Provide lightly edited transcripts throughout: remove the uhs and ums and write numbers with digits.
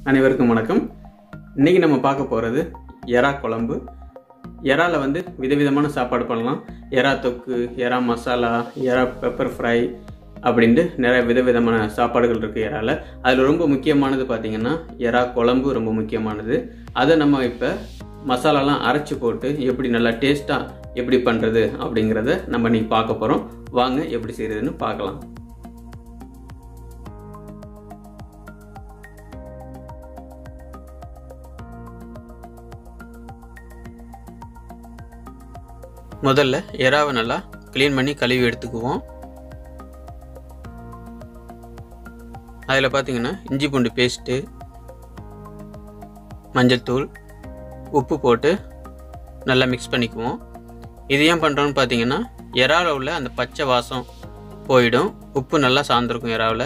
அனைவருக்கும் வணக்கம். இன்னைக்கு நம்ம பார்க்க போகிறது எறா குழம்பு. எறால விதவிதமான சாப்பாடு பண்ணலாம். எறா தொக்கு, எறா மசாலா, எறா பெப்பர் ஃப்ரை அப்படின்ட்டு நிறைய விதவிதமான சாப்பாடுகள் இருக்குது எறால. அதில் ரொம்ப முக்கியமானது பார்த்திங்கன்னா எறா குழம்பு ரொம்ப முக்கியமானது. அதை நம்ம இப்போ மசாலாலாம் அரைச்சி போட்டு எப்படி நல்லா டேஸ்ட்டாக எப்படி பண்ணுறது அப்படிங்கிறத நம்ம இன்னைக்கு பார்க்க போகிறோம். வாங்க எப்படி செய்கிறதுன்னு பார்க்கலாம். முதல்ல எறாவை நல்லா க்ளீன் பண்ணி கழுவி எடுத்துக்குவோம். அதில் பார்த்தீங்கன்னா இஞ்சி பூண்டு பேஸ்ட்டு, மஞ்சள் தூள், உப்பு போட்டு நல்லா மிக்ஸ் பண்ணிக்குவோம். இது ஏன் பண்ணுறோன்னு பார்த்தீங்கன்னா எறாவில் உள்ள அந்த பச்சை வாசம் போயிடும். உப்பு நல்லா சார்ந்திருக்கும் எறாவில்.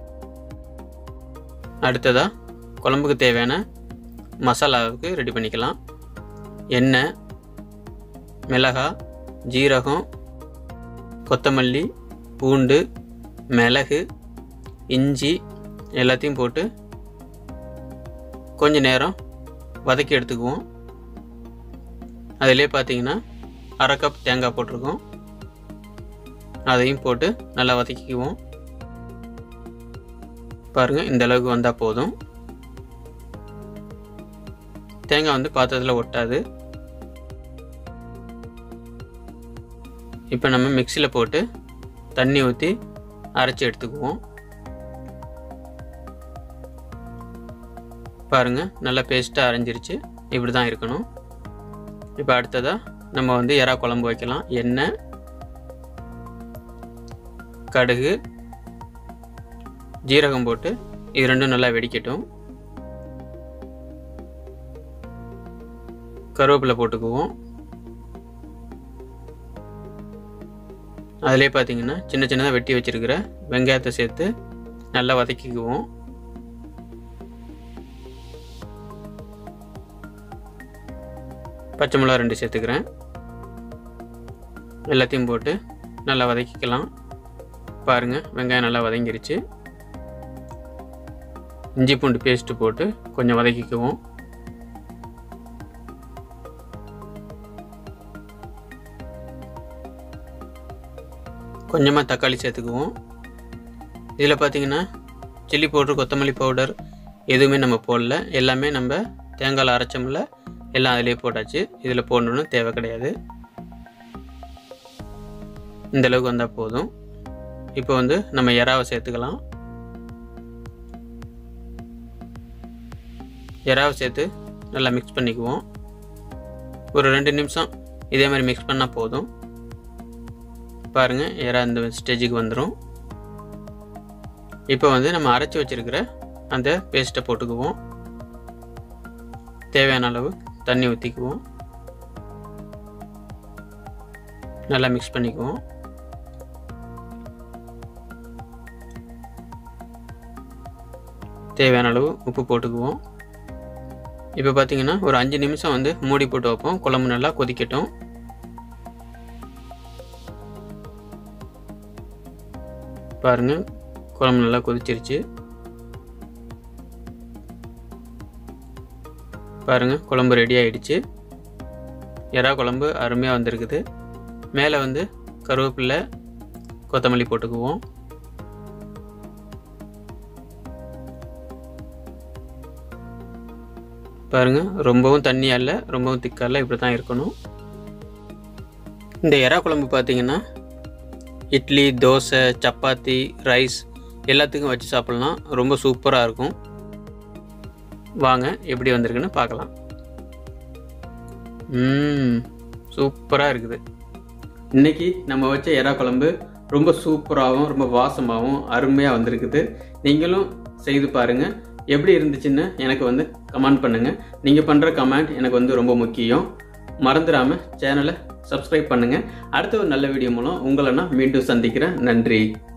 அடுத்ததாக குழம்புக்கு தேவையான மசாலாவுக்கு ரெடி பண்ணிக்கலாம். எண்ணெய், மிளகாய், ஜீரகம், கொத்தமல்லி, பூண்டு, மிளகு, இஞ்சி எல்லாத்தையும் போட்டு கொஞ்ச நேரம் வதக்கி எடுத்துக்குவோம். அதிலே பார்த்தீங்கன்னா அரை கப் தேங்காய் போட்டிருக்கோம். அதையும் போட்டு நல்லா வதக்கிக்குவோம். பாருங்கள், இந்த அளவுக்கு வந்தால் போதும். தேங்காய் பாத்திரத்தில் ஒட்டாது. இப்போ நம்ம மிக்சியில் போட்டு தண்ணி ஊற்றி அரைச்சி எடுத்துக்குவோம். பாருங்கள், நல்லா பேஸ்ட்டாக அரைஞ்சிருச்சு. இப்படி தான் இருக்கணும். இப்போ அடுத்ததாக நம்ம எறா குழம்பு வைக்கலாம். எண்ணெய், கடுகு, ஜீரகம் போட்டு இது ரெண்டும் நல்லா வெடிக்கட்டும். கருவேப்பிலை போட்டுக்குவோம். அதிலே பார்த்தீங்கன்னா சின்ன சின்னதாக வெட்டி வச்சுருக்கிற வெங்காயத்தை சேர்த்து நல்லா வதக்கிக்குவோம். பச்சை மிளகா 2 சேர்த்துக்கிறேன். எல்லாத்தையும் போட்டு நல்லா வதக்கிக்கலாம். பாருங்கள், வெங்காயம் நல்லா வதங்கிருச்சு. இஞ்சி பூண்டு பேஸ்ட்டு போட்டு கொஞ்சம் வதக்கிக்குவோம். கொஞ்சமாக தக்காளி சேர்த்துக்குவோம். இதில் பார்த்தீங்கன்னா சில்லி பவுடர், கொத்தமல்லி பவுடர் எதுவுமே நம்ம போடல. எல்லாமே நம்ம தேங்காயில் அரைச்சோம்ல, எல்லாம் அதிலே போட்டாச்சு. இதில் போடணுன்னு தேவை கிடையாது. இந்தளவுக்கு வந்தால் போதும். இப்போ நம்ம எறாவை சேர்த்துக்கலாம். எறாவை சேர்த்து நல்லா மிக்ஸ் பண்ணிக்குவோம். ஒரு 2 நிமிஷம் இதே மாதிரி மிக்ஸ் பண்ணால் போதும். பாருங்கள், எறா இந்த ஸ்டேஜுக்கு வந்துடும். இப்போ நம்ம அரைச்சி வச்சுருக்கிற அந்த பேஸ்ட்டை போட்டுக்குவோம். தேவையான அளவு தண்ணி ஊற்றிக்குவோம். நல்லா மிக்ஸ் பண்ணிக்குவோம். தேவையான அளவு உப்பு போட்டுக்குவோம். இப்போ பார்த்தீங்கன்னா ஒரு 5 நிமிஷம் மூடி போட்டு வைப்போம். குழம்பு நல்லா கொதிக்கட்டும். பாருங்கள், குழம்பு நல்லா கொதிச்சிருச்சு. பாருங்கள், குழம்பு ரெடி ஆகிடுச்சு. எறா குழம்பு அருமையாக வந்திருக்குது. மேலே கருவேப்பிலை, கொத்தமல்லி போட்டுக்குவோம். பாருங்கள், ரொம்பவும் தண்ணியாக இல்லை, ரொம்பவும் திக்காக இல்லை, இப்படி தான் இருக்கணும். இந்த எறா குழம்பு பார்த்திங்கன்னா இட்லி, தோசை, சப்பாத்தி, ரைஸ் எல்லாத்துக்கும் வச்சு சாப்பிட்லாம். ரொம்ப சூப்பராக இருக்கும். வாங்க எப்படி வந்திருக்குன்னு பார்க்கலாம். சூப்பராக இருக்குது. இன்றைக்கி நம்ம வச்ச எறா குழம்பு ரொம்ப சூப்பராகவும் ரொம்ப வாசமாகவும் அருமையாக வந்திருக்குது. நீங்களும் செய்து பாருங்கள். எப்படி இருந்துச்சுன்னு எனக்கு கமெண்ட் பண்ணுங்கள். நீங்கள் பண்ணுற கமெண்ட் எனக்கு ரொம்ப முக்கியம். மறந்துடாமல் சேனலை சப்ஸ்கிரைப் பண்ணுங்கள். அடுத்த ஒரு நல்ல வீடியோ மூலம் உங்களை நான் மீண்டும் சந்திக்கிறேன். நன்றி.